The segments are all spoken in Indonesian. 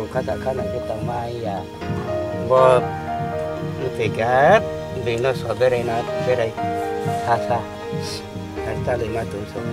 kata kana kita mai ya bo tiket vì nó so với đây nó với đây xa xa ta lại mà tụi số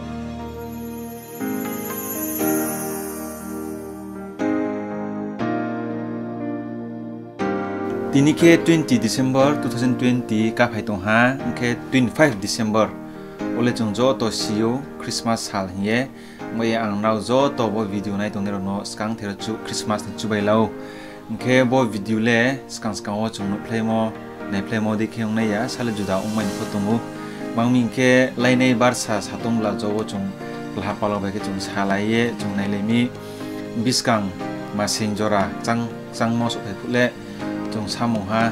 Tini ke 20 December 2020 ka phai tong ha ke 25 December ole chung jo to siu Christmas hal hiye moi ang nau jo to bo video nai tong ne no skang thera chu Christmas chu bai lo ke bo video le skang skang o chung no play mo de khyong nai ya sala juda ong mai photongu bangming ke lai nei barsa satung la jo wo chung la palo ba ke chung salai ye chung nai le mi biskang ma sing jora chang mo so phai phule chung samong ha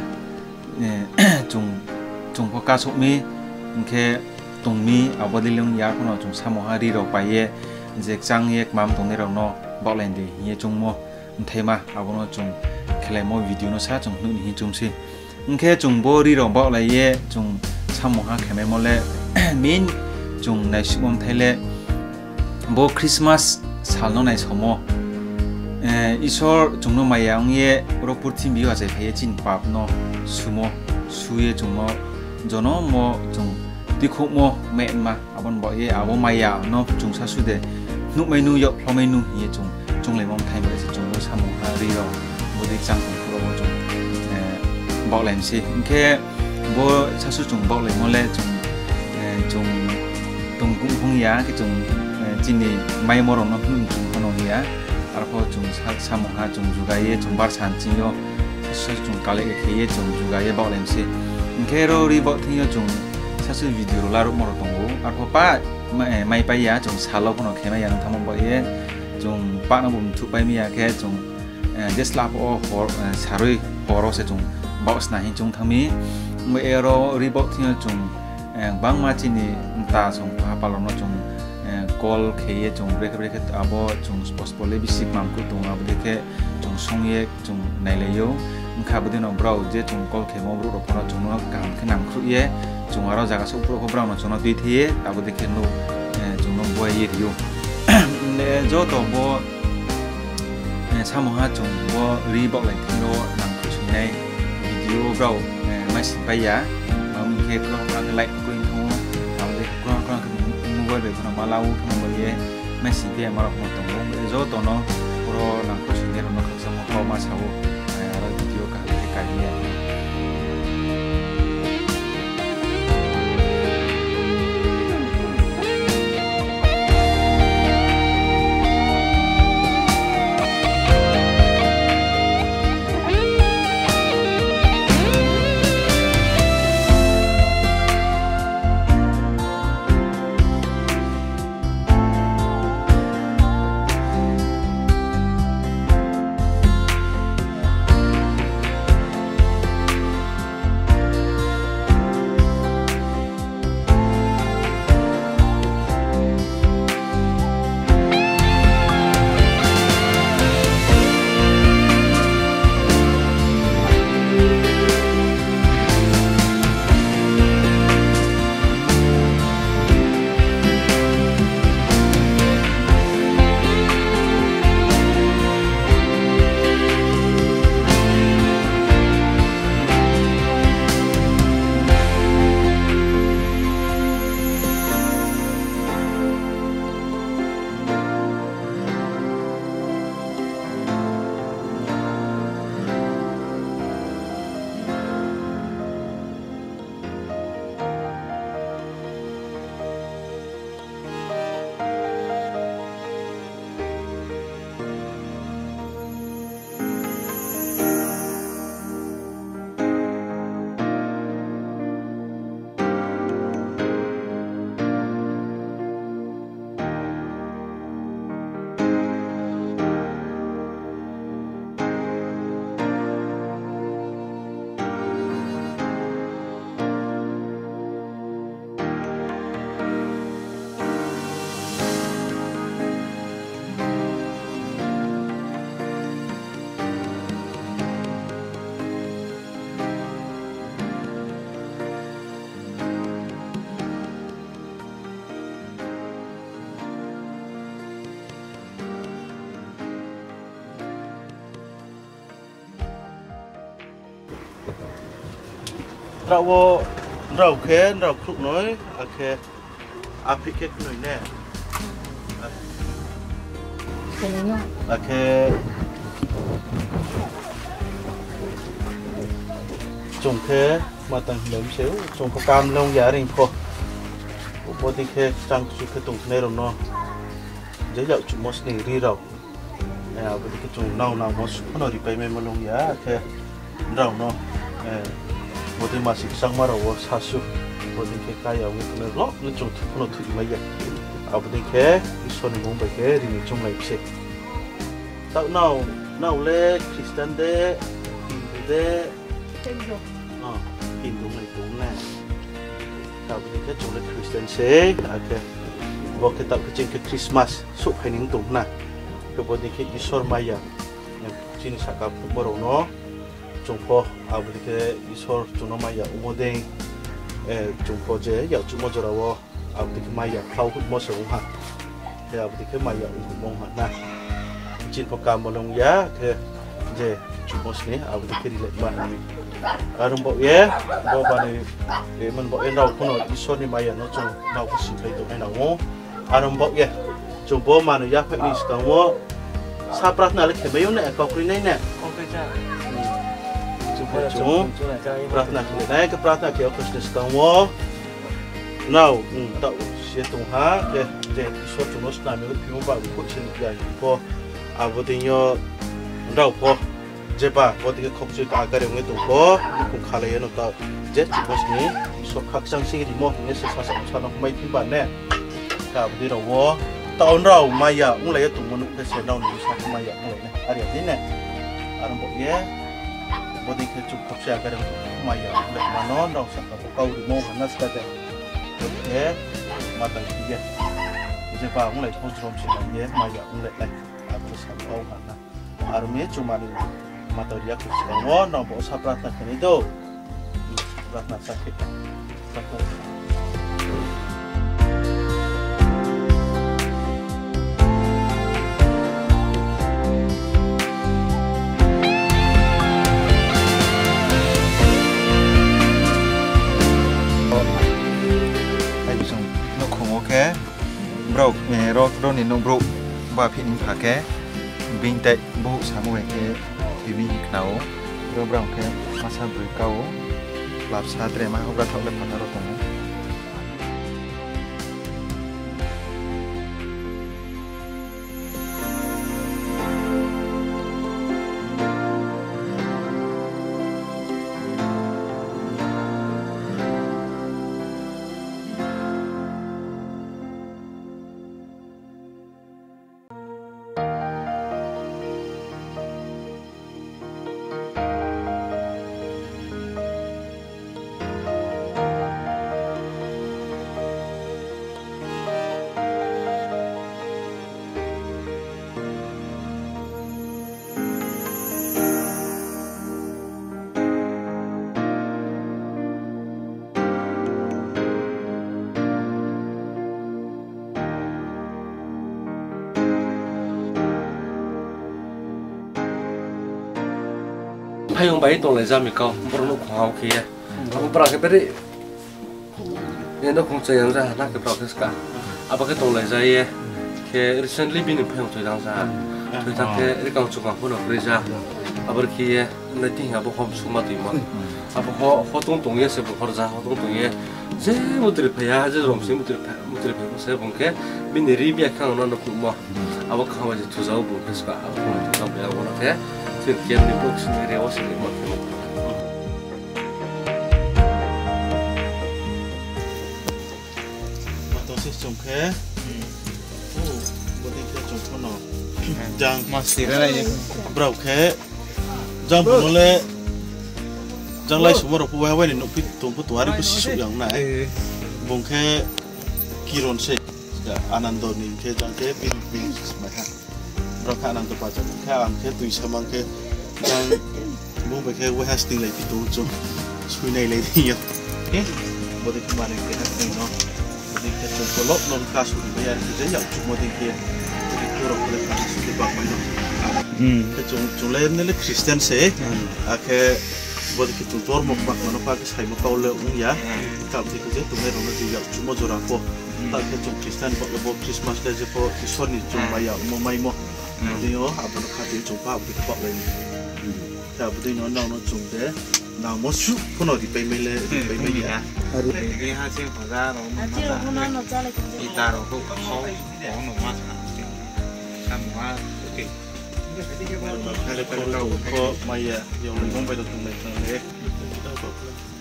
chung phoka sok mi ke tung mi abodilung ya kono chung samong ha ri ro pa ye je chang ye mam tong ne ro no boklen de ye chung mo thema abono chung khlai mo video no sa chung nu ni chung si ke chung bo ri ro bok la ye chung samong ha kheme mo le min chung nai simom thele bo Christmas sal no nai somo Isor jungno mayang ye ropur tim biwa jai phaye chin pap no sumo suye jungmo jono mo jung dikhu mo men ma abon bo ye abo maya no jung sa su de nu mai nu yo phlomai nu ye jung le mom thai ba se jung mo samu ha ri ro bo de chang ko ro jung bo len si ke bo sa su jung bo le mo le jung tung gung hung ya ke jung jini mai mo ro no jung no ya arpo chung samoha chung jugaye chung bar sanchiyo sasu chung kale ke ye chung jugaye bolem se ngero ri bo thiyo chung sasu video la ro moro tongo arpo pa mai pa ya chung salo kono khema ya thamom bo ye chung pa na bum thu pai mi ya ke chung deslap o hor saroi horo se chung box na hin chung thami me ero ri bo thiyo chung bang ma chini ta chung pa pa lo no chung call kheye chung brek abo chung post pole bisik mam ku tung abo dekhe chung songye chung naileyo khabde no brau je chung call khemo bru ro pona chung no kam khnam khru ye chung aro jaga su pro brau no chung no dui thiye abo dekhe no chung no boy ye yo ne jo to bo samoha chung bo ri bok lai thino nang khu chui nai video brau mai sin pai ya mam khe kro rang lai ku thu abo dekhe kro de kono malau kono ye messi de maro kono to zo to no pro na ko sin de no khaksa mo ko ma sawo ara video ka ye rau khe rau khúc nói khe áp cái nồi nè khe trồng khe mà tầng lớn xíu trồng có cam lông giá đình khô bố thì khe trang chút cái tụng này rồi nó giấy dạo chúng mốt này đi rồi bố thì cái trồng nào mốt nó đi bay men mà lông giá khe rau nó bố thì mà xịt sang mà rồi sao su bố thì khe cái ông cái nó lót nó trồng nó thử mấy vậy bố thì khe cái số này muốn bay khe thì mình trồng lại xịt tạo nào lê Christian đê Hindu đê Hindu này cũng nè tạo cái chỗ là Christian xe ok và cái tạo cái cái Christmas suốt hai những tuần nè cái bữa đi cái Isor Maya chính xác là bữa đó nó chúng po cái Isor chúng nó Maya một đêm chúng po dễ giờ chúng mo rồi vào cái Maya thâu hút mo sầu hạt thì cái Maya hút mo hạt nè chính po cam bolong ya cái dễ chúng mo sini cái đi lại mà Arung bok ye, bok bani, mình bok ye rau kuno Isor ni maya no chung rau kusi play tu na ngo. Arung bok ye, chung bok manu ya pek ni sekarang ngo. Saprat na lek mayu ne, kau kiri ne. Chung prat na kiri ne, ke prat na kiri aku sudah sekarang ngo. Now, tak siapa tu ha, je Isor chung nos na miut pimu ba ukut sini ya, po abu tinyo rau po. 제바 어떻게 컵줄 아가리 용에 두고 그 칼에 놓다 제 집어스니 속학장식이 뭐 해서 사서 사는 많이 팀반네 가부디로워 따온라우 마야 웅라에 동문 패스 나오는 사 마야 웅라네 아리아디네 아는 뭐예 어디 그쪽 컵줄 아가리 마야 웅라 마노 나오 사까 가우리 뭐 하나 스타데 이렇게 마땅 이게 제바 웅라에 포즈롬 시나예 마야 웅라네 앞으로 사고 하나 아르메 주마니 mata dia aku sekarang, nak bawa saprat nak ni tu, saprat nak sakit, saprat. Hai bisung, nak kong okey, bro, ro ni nak bro, bawa pin pakai, bintai bu sama ke. Ini kenau, berang ke masa berkau, lapsa terima obat oleh pengaruh tamu. Payung bayi tong leza mikau, baru nak kau kia. Aku pernah keberi, ni nak kau cakap yang nak keberi keska. Apa ke tong leza ye? Ke recently bini payung cakap yang ke kau cakap pun nak kerja. Apa kia nanti apa kau semua tu mah. Apa kau tong ye sebab kerja, kau tong ye. Je muteri payah, je romsi muteri payah. Saya bungke bini ribi akan orang nak mah. Apa kau aja tu jauh bungke keska. Apa kau tu jauh payah orang ke? Sekian di box ni rewas ni macam. Matau sih cungke. Boleh kita cungke no. Jang masih ada lagi. Berau ke? Jang boleh. Jang lai semua rupu wahai ni nupi tumpu tuari pun sisuk yang na. Bungke kiron sih. Anando ni ke jang ke bin semacam. Berapa anak tu baca kan, ke tu isama ke, dan mau pakai web hosting lagi tu tu, sunai lagi ya. Boleh kemana ke hosting no, boleh ke control non cash tu bayar kita ya, cuma boleh kurang boleh kasih di bawah mana. Ke jumlah ni le Christian se, ke buat kita tor mau pak mana pak saya mau kau le ya tak begitu je tu mereka orang juga cuma jorapo tak kecung Kristen pak lebok Christmas dah je pak ison ni cuma ya mau mai mau dia apa nak kata cuma begitu pak lain tak betul nona cuma deh nah masuk pun ada di payment ya ini hasil pasar kita roh kau orang mas semua oke kalau kau maya yang ngomong pada tu mereka